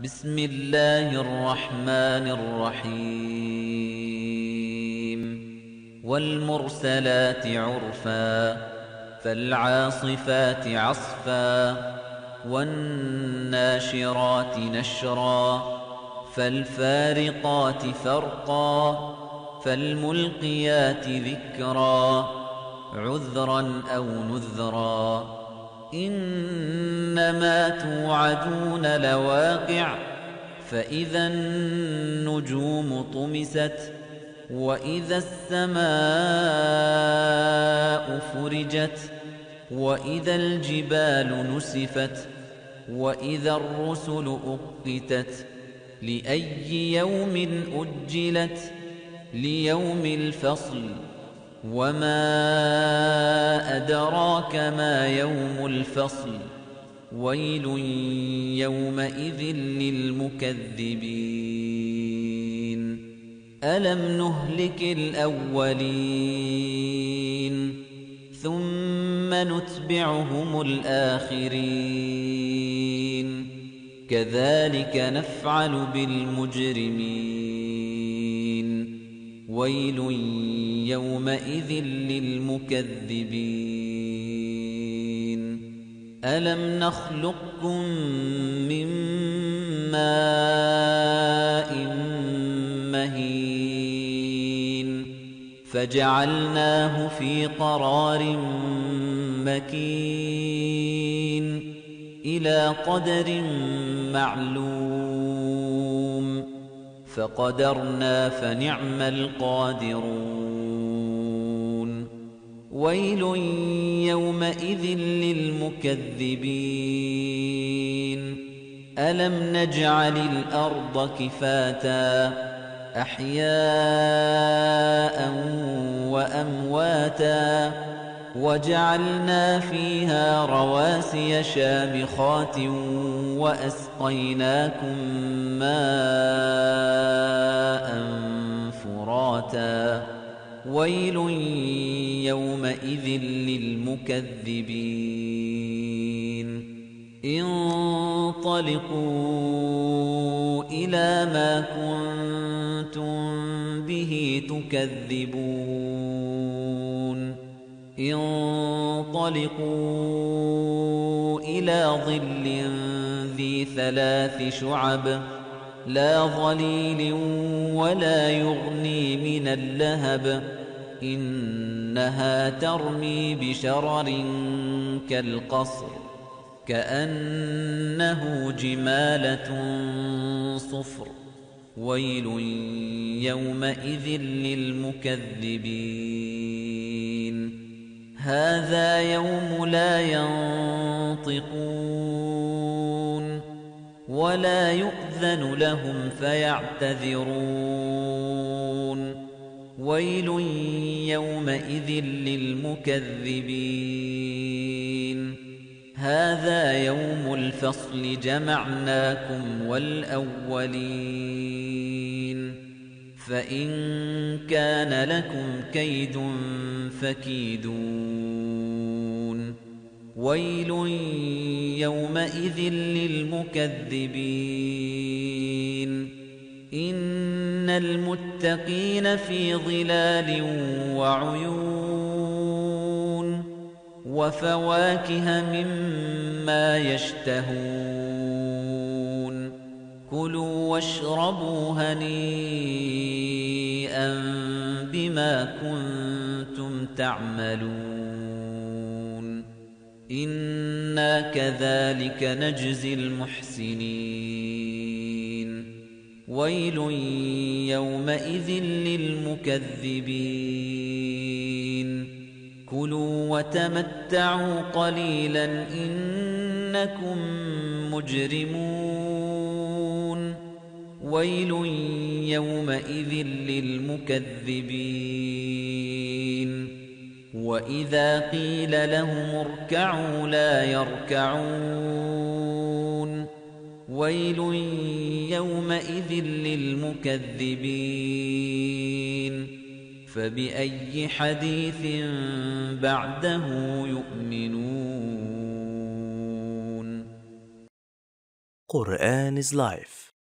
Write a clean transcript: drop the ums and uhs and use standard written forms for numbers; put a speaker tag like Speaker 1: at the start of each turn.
Speaker 1: بسم الله الرحمن الرحيم والمرسلات عرفا فالعاصفات عصفا والناشرات نشرا فالفارقات فرقا فالملقيات ذكرا عذرا أو نذرا إنما توعدون لواقع فإذا النجوم طمست وإذا السماء فرجت وإذا الجبال نسفت وإذا الرسل أقتت لأي يوم أجلت ليوم الفصل وما أدراك ما يوم الفصل ويل يومئذ للمكذبين ألم نهلك الأولين ثم نتبعهم الآخرين كذلك نفعل بالمجرمين ويل يومئذ للمكذبين ألم نخلقكم من ماء مهين فجعلناه في قرار مكين إلى قدر معلوم فقدرنا فنعم القادرون ويل يومئذ للمكذبين ألم نجعل الأرض كفاتا أحياء وأمواتا وجعلنا فيها رواسي شامخات وأسقيناكم ماء فراتا ويل يومئذ للمكذبين انطلقوا إلى ما كنتم به تكذبون انطلقوا إلى ظل ذي 3 شعب لا ظليل ولا يغني من اللهب إنها ترمي بشرر كالقصر كأنه جمالة صفر ويل يومئذ للمكذبين هذا يوم لا ينطقون ولا يؤذن لهم فيعتذرون ويل يومئذ للمكذبين هذا يوم الفصل جمعناكم والأولين فإن كان لكم كيد فكيدون ويل يومئذ للمكذبين إن المتقين في ظلال وعيون وفواكه مما يشتهون كلوا واشربوا هنيئا بما كنتم تعملون إنا كذلك نجزي المحسنين ويل يومئذ للمكذبين كلوا وتمتعوا قليلا إنكم مجرمون ويل يومئذ للمكذبين وإذا قيل لهم اركعوا لا يركعون ويل يومئذ للمكذبين فبأي حديث بعده يؤمنون
Speaker 2: Quran is life.